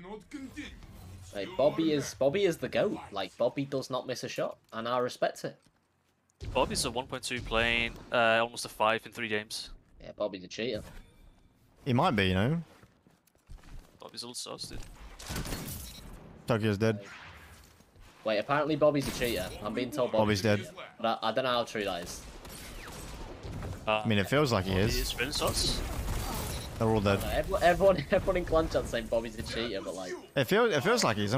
Like, Bobby is the GOAT. Like, Bobby does not miss a shot, and I respect it. Bobby's a 1.2 playing, almost a 5 in 3 games. Yeah, Bobby's a cheater. He might be, you know. Bobby's a little sauce, dude. Tokyo's dead. Wait, apparently Bobby's a cheater. I'm being told Bobby's dead. But I don't know how true that is. I mean, it feels like he He is. is spin shots. They're all dead. Everyone in clan chat saying Bobby's a cheater, but like... It feels like he is.